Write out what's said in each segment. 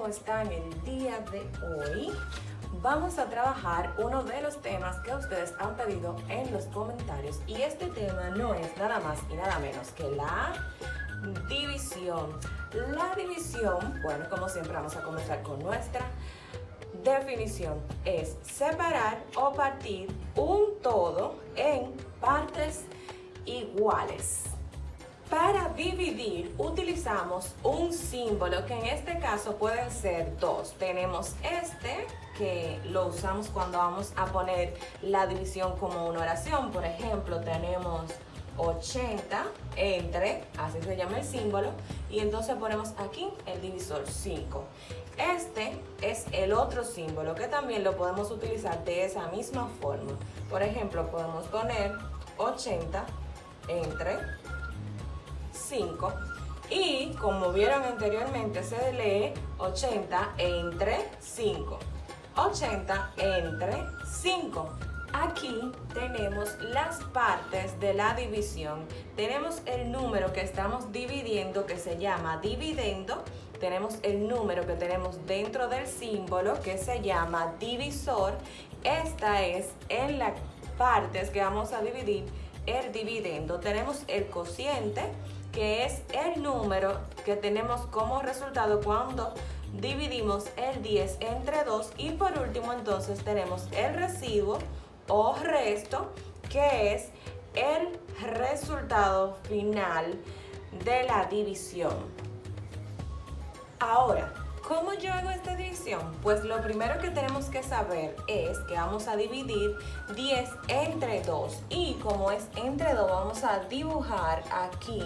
están el día de hoy? Vamos a trabajar uno de los temas que ustedes han pedido en los comentarios y este tema no es nada más y nada menos que la división. La división, bueno, como siempre vamos a comenzar con nuestra definición. Es separar o partir un todo en partes iguales. Para dividir utilizamos un símbolo que en este caso pueden ser dos. Tenemos este que lo usamos cuando vamos a poner la división como una oración. Por ejemplo, tenemos 80 entre, así se llama el símbolo, y entonces ponemos aquí el divisor 5. Este es el otro símbolo que también lo podemos utilizar de esa misma forma. Por ejemplo, podemos poner 80 entre 5 y como vieron anteriormente se lee 80 entre 5. 80 entre 5. Aquí tenemos las partes de la división. Tenemos el número que estamos dividiendo que se llama dividendo. Tenemos el número que tenemos dentro del símbolo que se llama divisor. Esta es en las partes que vamos a dividir el dividendo. Tenemos el cociente, que es el número que tenemos como resultado cuando dividimos el 10 entre 2. Y por último entonces tenemos el residuo o resto, que es el resultado final de la división. Ahora, ¿cómo yo hago esta división? Pues lo primero que tenemos que saber es que vamos a dividir 10 entre 2 y como es entre 2 vamos a dibujar aquí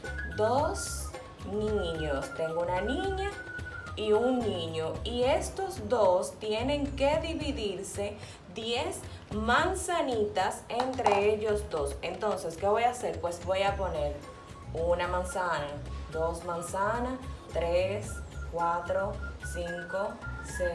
dos niños. Tengo una niña y un niño y estos dos tienen que dividirse 10 manzanitas entre ellos dos. Entonces, ¿qué voy a hacer? Pues voy a poner una manzana, dos manzanas, 3, 4, 5, 6,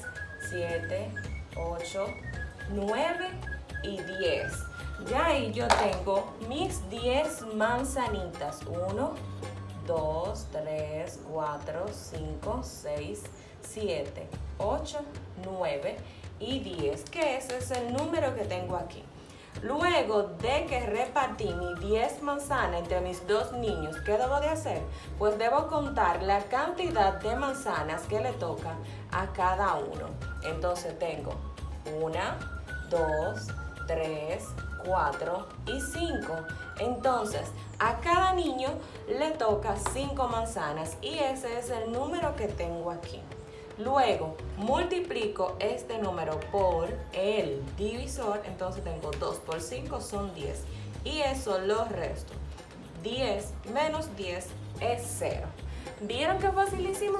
7, 8, 9 y 10. Ya ahí yo tengo mis 10 manzanitas. 1, 2, 3, 4, 5, 6, 7, 8, 9 y 10, que ese es el número que tengo aquí. Luego de que repartí mis 10 manzanas entre mis dos niños, ¿qué debo de hacer? Pues debo contar la cantidad de manzanas que le toca a cada uno. Entonces tengo 1, 2, 3, 4 y 5. Entonces, a cada niño le toca 5 manzanas y ese es el número que tengo aquí. Luego, multiplico este número por el divisor, entonces tengo 2 por 5 son 10 y eso lo resto. 10 menos 10 es 0. ¿Vieron qué facilísimo?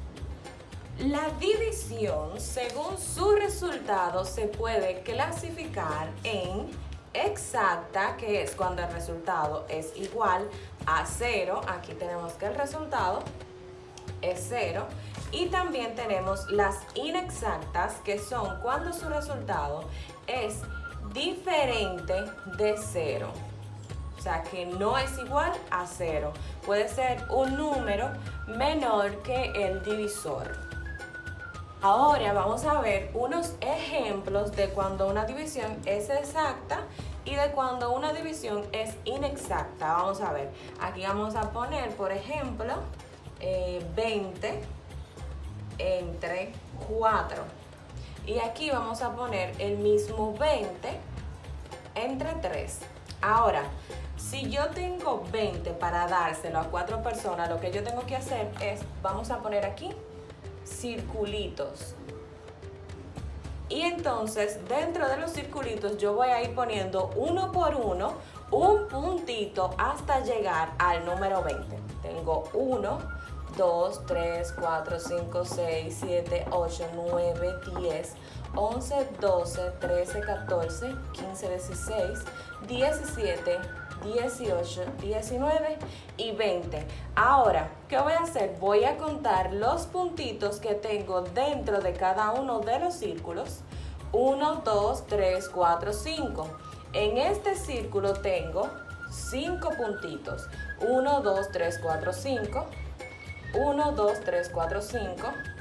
La división, según su resultado, se puede clasificar en exacta, que es cuando el resultado es igual a 0. Aquí tenemos que el resultado es 0. Y también tenemos las inexactas, que son cuando su resultado es diferente de 0. O sea, que no es igual a 0. Puede ser un número menor que el divisor. Ahora vamos a ver unos ejemplos de cuando una división es exacta y de cuando una división es inexacta. Vamos a ver, aquí vamos a poner, por ejemplo, 20 entre 4. Y aquí vamos a poner el mismo 20 entre 3. Ahora, si yo tengo 20 para dárselo a 4 personas, lo que yo tengo que hacer es, vamos a poner aquí circulitos. Y entonces dentro de los circulitos yo voy a ir poniendo uno por uno un puntito hasta llegar al número 20. Tengo 1, 2, 3, 4, 5, 6, 7, 8, 9, 10, 11, 12, 13, 14, 15, 16, 17, 18, 19 y 20. Ahora, ¿qué voy a hacer? Voy a contar los puntitos que tengo dentro de cada uno de los círculos. 1, 2, 3, 4, 5. En este círculo tengo 5 puntitos. 1, 2, 3, 4, 5. 1, 2, 3, 4, 5.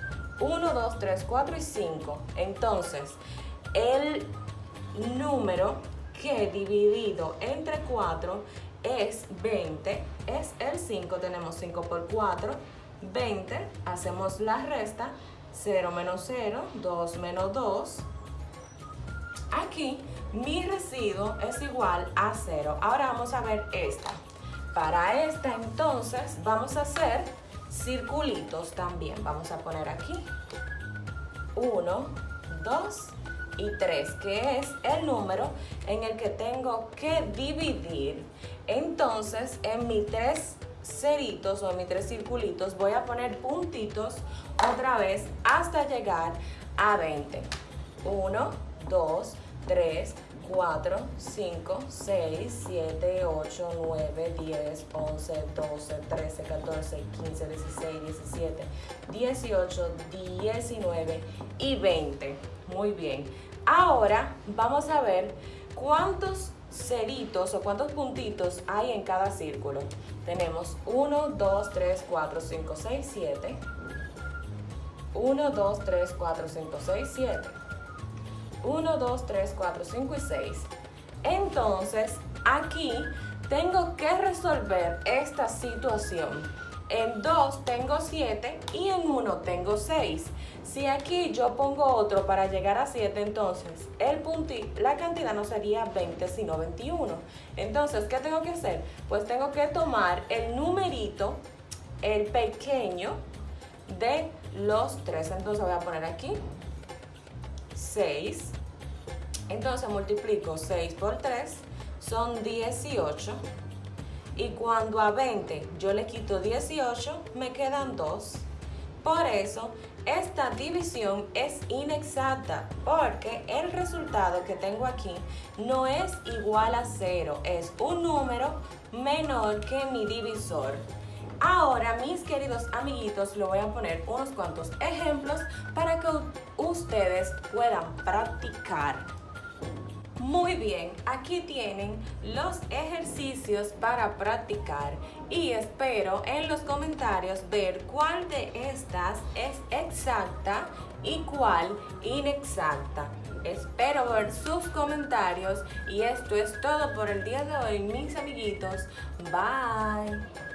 1, 2, 3, 4 y 5. Entonces, el número que dividido entre 4 es 20, es el 5, tenemos 5 por 4, 20, hacemos la resta, 0 menos 0, 2 menos 2. Aquí mi residuo es igual a 0. Ahora vamos a ver esta. Para esta entonces vamos a hacer circulitos también. Vamos a poner aquí 1, 2 y 3, que es el número en el que tengo que dividir. Entonces en mis 3 ceritos o en mis 3 circulitos voy a poner puntitos otra vez hasta llegar a 20. 1, 2, 3, 4, 5, 6, 7, 8, 9, 10, 11, 12, 13, 14, 15, 16, 17, 18, 19 y 20. Muy bien. Ahora vamos a ver cuántos ceritos o cuántos puntitos hay en cada círculo. Tenemos 1, 2, 3, 4, 5, 6, 7. 1, 2, 3, 4, 5, 6, 7. 1, 2, 3, 4, 5 y 6. Entonces, aquí tengo que resolver esta situación. En 2 tengo 7 y en 1 tengo 6. Si aquí yo pongo otro para llegar a 7, entonces la cantidad no sería 20, sino 21. Entonces, ¿qué tengo que hacer? Pues tengo que tomar el numerito, el pequeño, de los 3. Entonces voy a poner aquí 6. Entonces multiplico 6 por 3, son 18. Y cuando a 20 yo le quito 18, me quedan 2. Por eso, esta división es inexacta, porque el resultado que tengo aquí no es igual a 0, es un número menor que mi divisor. Ahora, mis queridos amiguitos, le voy a poner unos cuantos ejemplos para que ustedes puedan practicar. Muy bien, aquí tienen los ejercicios para practicar y espero en los comentarios ver cuál de estas es exacta y cuál inexacta. Espero ver sus comentarios y esto es todo por el día de hoy, mis amiguitos. Bye.